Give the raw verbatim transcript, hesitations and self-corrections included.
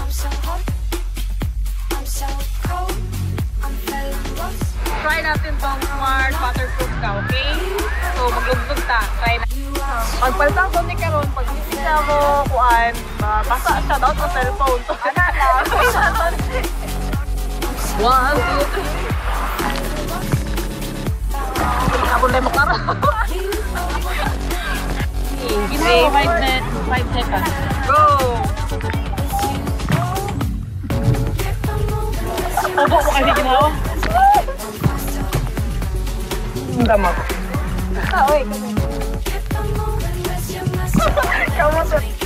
Try natin tong smart waterproof ka, okay? So, maglugdog ta. Try na. Pagpaltang ko ni Karon, pag hindi na mo kuan, basa siya daw sa cellphone. So, ano lang? One, two, three. Ako na mo karon. Ginawa, five minutes, five seconds. Go! Obo mo kasi ginawa. Ang damag. Ah, oy. Kamu sa